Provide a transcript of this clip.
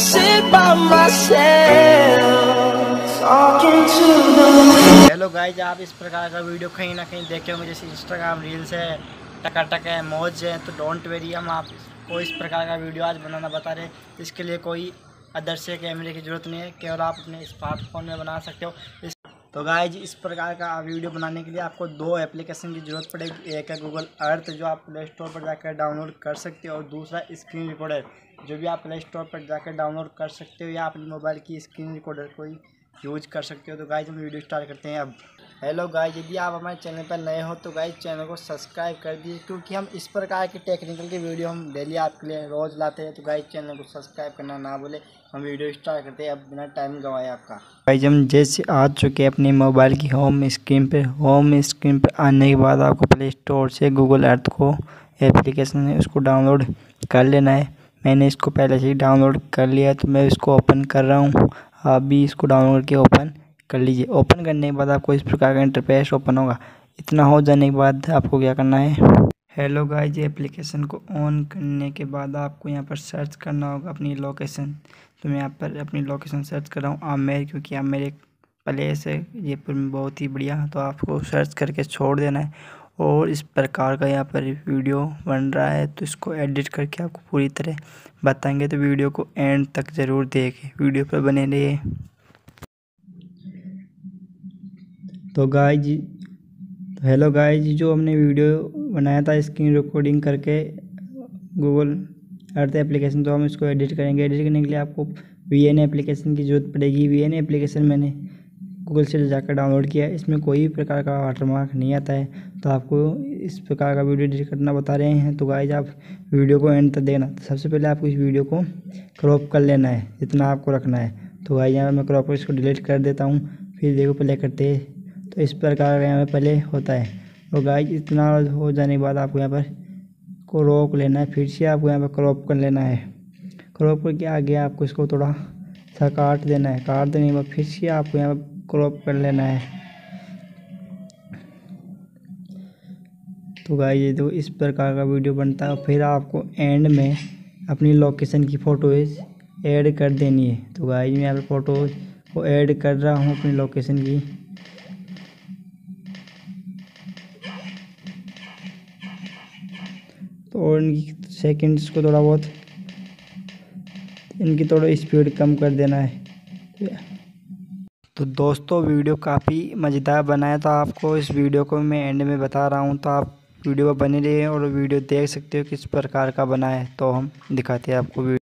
sit by myself, talking to the hello guys, आप इस प्रकार का वीडियो कहीं ना कहीं देखे होंगे, जैसे इंस्टाग्राम रील्स है, टकाटक है, मौज है। तो डोंट वेरी, हम आपको इस प्रकार का वीडियो आज बनाना बता रहे हैं। इसके लिए कोई अदर्श कैमरे की ज़रूरत नहीं है, केवल आप अपने स्मार्टफोन में बना सकते हो। तो गाइज, इस प्रकार का वीडियो बनाने के लिए आपको दो एप्लीकेशन की ज़रूरत पड़ेगी। एक है गूगल अर्थ, जो आप प्ले स्टोर पर जाकर डाउनलोड कर सकते हो, और दूसरा स्क्रीन रिकॉर्डर, जो भी आप प्ले स्टोर पर जाकर डाउनलोड कर सकते हो, या अपने मोबाइल की स्क्रीन रिकॉर्डर को यूज कर सकते हो। तो गाइज, हम वीडियो स्टार्ट करते हैं अब। हेलो गाइज, यदि आप हमारे चैनल पर नए हो तो गाइज चैनल को सब्सक्राइब कर दीजिए, क्योंकि हम इस प्रकार की टेक्निकल की वीडियो हम डेली आपके लिए रोज़ लाते हैं। तो गाइज, चैनल को सब्सक्राइब करना ना भूले। हम वीडियो स्टार्ट करते हैं अब, बिना टाइम गंवाए आपका। गाइज, हम जैसे आ चुके हैं अपनी मोबाइल की होम स्क्रीन पर आने के बाद आपको प्ले स्टोर से गूगल अर्थ को एप्लीकेशन है उसको डाउनलोड कर लेना है। मैंने इसको पहले से ही डाउनलोड कर लिया है, तो मैं इसको ओपन कर रहा हूँ। आप भी इसको डाउनलोड करके ओपन कर लीजिए। ओपन करने के बाद आपको इस प्रकार का इंटरफेस ओपन होगा। इतना हो जाने के बाद आपको क्या करना है, हेलो गाइज, एप्लीकेशन को ऑन करने के बाद आपको यहाँ पर सर्च करना होगा अपनी लोकेशन। तो मैं यहाँ पर अपनी लोकेशन सर्च कर रहा हूँ आमेर, क्योंकि आमेर एक प्लेस है जयपुर में बहुत ही बढ़िया। तो आपको सर्च करके छोड़ देना है। और इस प्रकार का यहाँ पर वीडियो बन रहा है, तो इसको एडिट करके आपको पूरी तरह बताएंगे। तो वीडियो को एंड तक ज़रूर देखें, वीडियो पर बने रहिए। तो गाइज, हेलो गाइज, जो हमने वीडियो बनाया था स्क्रीन रिकॉर्डिंग करके गूगल अर्थ एप्लीकेशन, तो हम इसको एडिट करेंगे। एडिट करने के लिए आपको VN एप्लीकेशन की ज़रूरत पड़ेगी। VN एप्लीकेशन मैंने गूगल से जाकर डाउनलोड किया है। इसमें कोई भी प्रकार का वाटरमार्क नहीं आता है। तो आपको इस प्रकार का वीडियो एडिट करना बता रहे हैं। तो गाइज, आप वीडियो को एंड तक देखना। सबसे पहले आपको इस वीडियो को क्रॉप कर लेना है, जितना आपको रखना है। तो गाइज, यहाँ मैं क्रॉप इसको डिलीट कर देता हूँ। फिर देखो प्ले करते हैं, तो इस प्रकार का यहाँ पे पहले होता है। और गाइज, इतना हो जाने के बाद आपको यहाँ पर को रोक लेना है। फिर से आपको यहाँ पर क्रॉप कर लेना है। क्रॉप करके आगे आपको इसको थोड़ा सा काट देना है। काट देने के बाद फिर से आपको यहाँ पर क्रॉप कर लेना है। तो गाइज, ये तो इस प्रकार का वीडियो बनता है। फिर आपको एंड में अपनी लोकेशन की फ़ोटोज़ ऐड कर देनी है। तो गाइज, मैं यहाँ पर फ़ोटो को ऐड कर रहा हूँ अपनी लोकेशन की। तो और इनकी सेकंड्स को थोड़ा बहुत, इनकी थोड़ा स्पीड कम कर देना है। तो दोस्तों, वीडियो काफ़ी मज़ेदार बनाया था। आपको इस वीडियो को मैं एंड में बता रहा हूँ, तो आप वीडियो पर बने रहिए और वीडियो देख सकते हो किस प्रकार का बना है। तो हम दिखाते हैं आपको वीडियो।